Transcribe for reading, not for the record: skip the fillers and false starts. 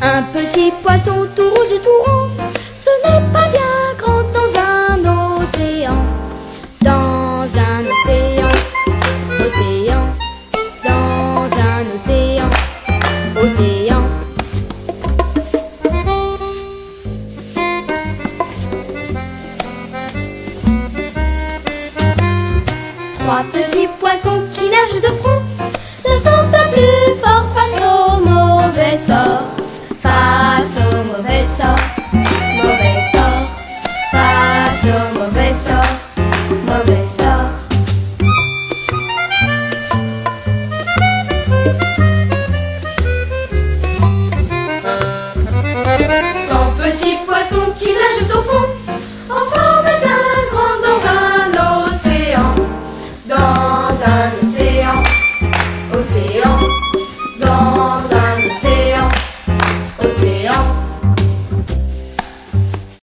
Un petit poisson tout rouge et tout rond, ce n'est pas bien grand dans un océan. Dans un océan, océan, dans un océan, océan. Trois petits poissons qui nagent de front se sentent un plus fort face au mauvais sort. Face au mauvais sort, mauvais sort. Face au mauvais sort, mauvais sort. Cent petits poissons qui nagent au fond en forme d'un grand dans un océan. Dans un océan.